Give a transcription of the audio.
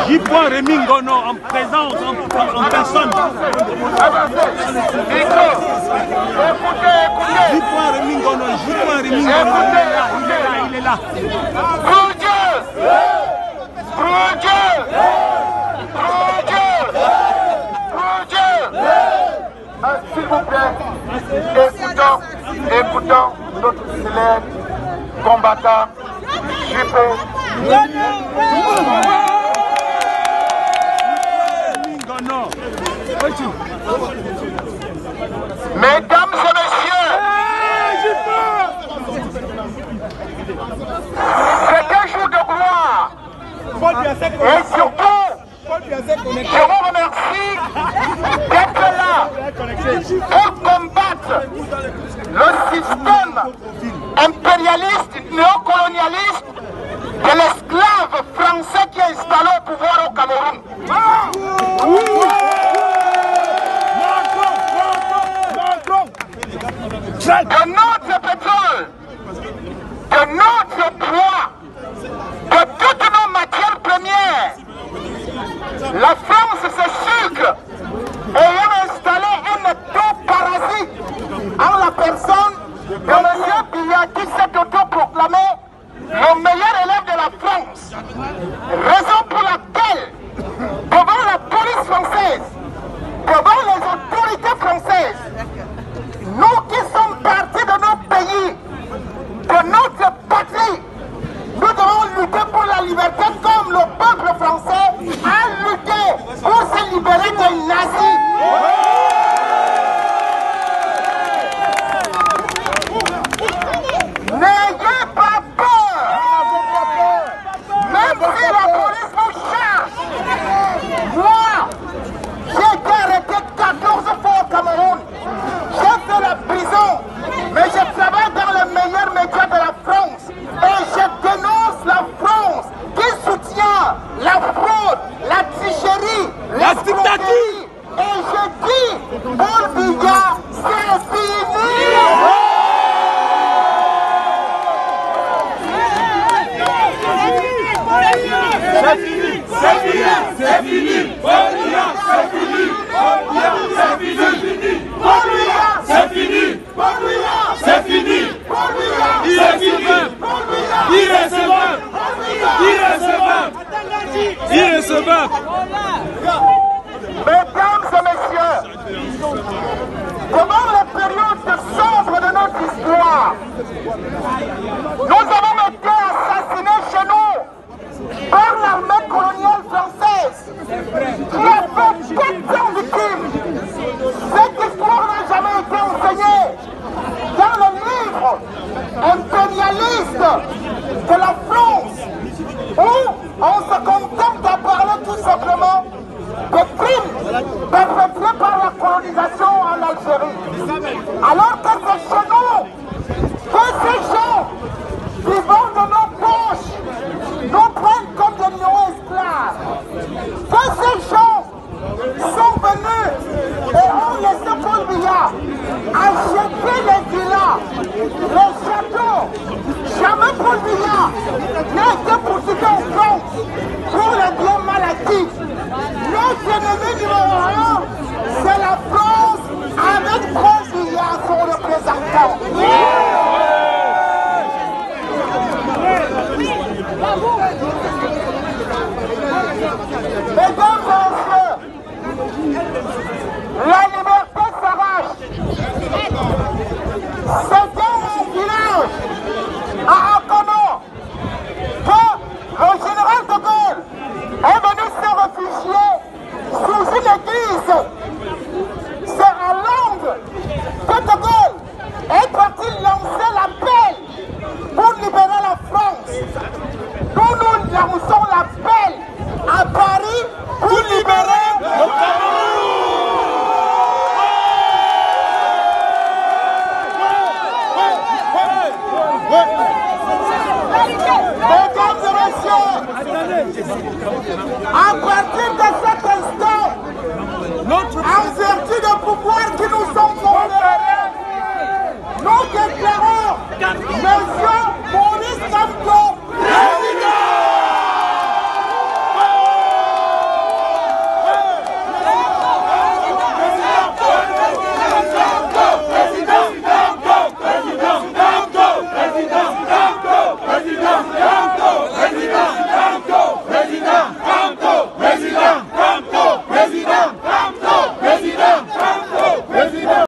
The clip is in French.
J.P. Rémi Ngono en présence, en personne. J.P. Rémi Ngono, il est là. Pour Dieu! Pour Dieu! S'il vous plaît, écoutons notre célèbre combattant, J.P. Mesdames et messieurs, c'est un jour de gloire. Et surtout, je vous remercie d'être là pour combattre le système impérialiste, néocolonialiste de l'esclave français qui est installé au pouvoir au Cameroun. De notre pétrole, de notre bois, de toutes nos matières premières, la France se sucre ayant installé un auto-parasite en la personne de M. Biya qui s'est autoproclamé le meilleur élève de la France. Raison pour laquelle, devant la police française, devant les autorités françaises, nous qui sommes partis de notre pays, de notre patrie, nous devons lutter pour la liberté comme le peuple français a lutté pour se libérer des nazis. N'ayez pas peur. Même si la police vous cherche. Moi, j'ai été arrêté 14 fois au Cameroun. J'ai fait la prison, mais je travaille dans les meilleurs médias de la France. Et je dénonce la France qui soutient la fraude, la tricherie, la dictature. Et je dis, Paul Biya, c'est fini. C'est fini, c'est fini, c'est fini. Paul Biya, c'est fini. Paul Biya, c'est fini. Paul Biya, c'est fini. Paul Biya, c'est fini. Paul Biya, c'est fini. Irrecevable. Irrecevable. Irrecevable. Mesdames et messieurs, pendant la période sombre de notre histoire, nous avons été assassinés chez nous par l'armée coloniale française qui a fait 400 victimes. Cette histoire n'a jamais été enseignée dans le livre impérialiste de la France où on se contente de parler tout simplement des crimes perpétrés par la colonisation en Algérie. Alors que c'est chez nous que ces gens vivant de nos poches nous prennent comme des néo-esclaves. Que ces gens sont venus et ont laissé Paul Biya acheter les villas, les châteaux. Jamais Paul Biya n'a été poursuivi en France pour les biens mal acquis. Notre ennemi numéro 1, c'est la France avec Paul Biya, son représentant. Mesdames et messieurs, la liberté s'arrache. C'est dans mon village, à Akono, que le général de Gaulle est venu se réfugier sous une église. C'est à Londres que de Gaulle est parti lancer l'appel pour libérer la France. Nous lançons l'appel à Paris pour libérer le Cameroun. Mesdames et messieurs, après